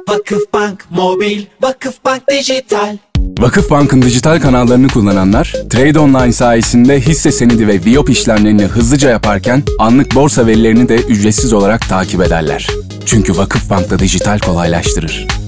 Vakıfbank Mobil, Vakıfbank Dijital. Vakıfbank'ın dijital kanallarını kullananlar, Trade Online sayesinde hisse senedi ve Viyop işlemlerini hızlıca yaparken anlık borsa verilerini de ücretsiz olarak takip ederler. Çünkü Vakıfbank da dijital kolaylaştırır.